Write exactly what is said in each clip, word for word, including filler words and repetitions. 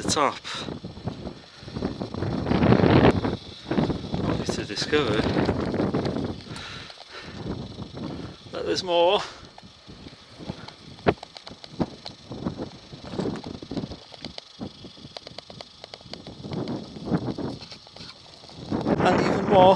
top. Only to discover that there's more. And even more.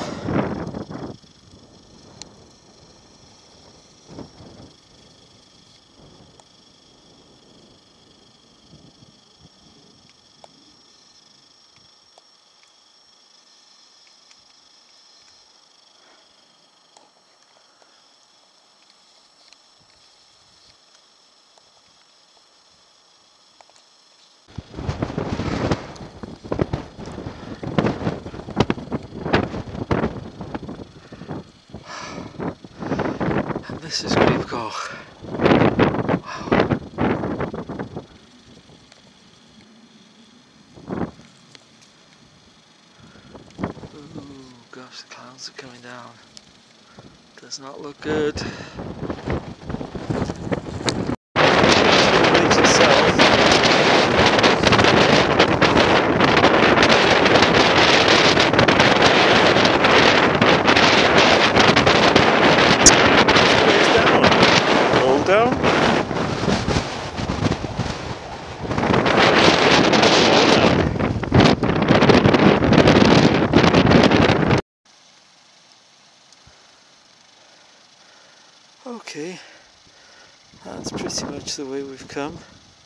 This is Grib Goch. Wow. Ooh, gosh, the clouds are coming down. Does not look good. Bridge itself. Down. Okay, that's pretty much the way we've come.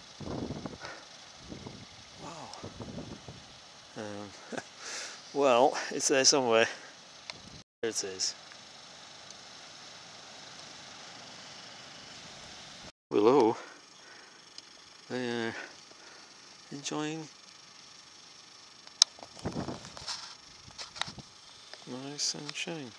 Wow. Um, well, it's there somewhere. There it is. Below, they're enjoying nice sunshine.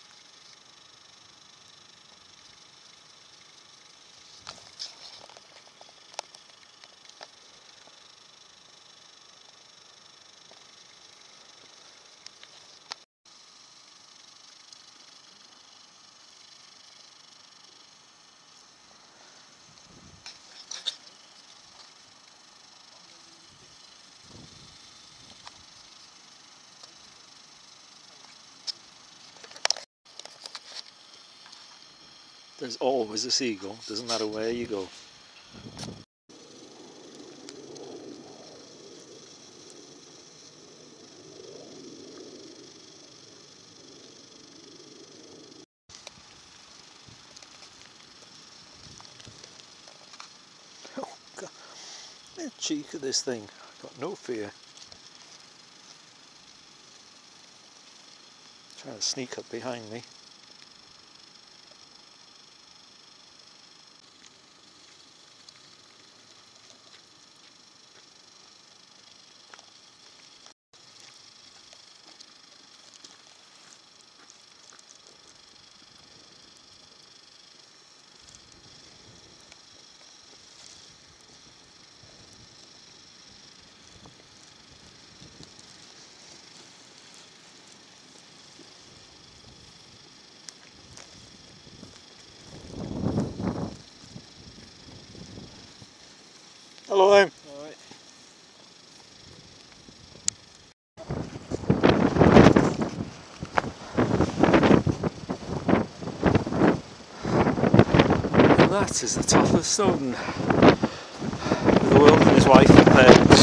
There's always a seagull, doesn't matter where you go. Oh God, the cheek of this thing, got no fear. Trying to sneak up behind me. Hello there. All right. And that is the top of Snowdon, with the world and his wife and parents.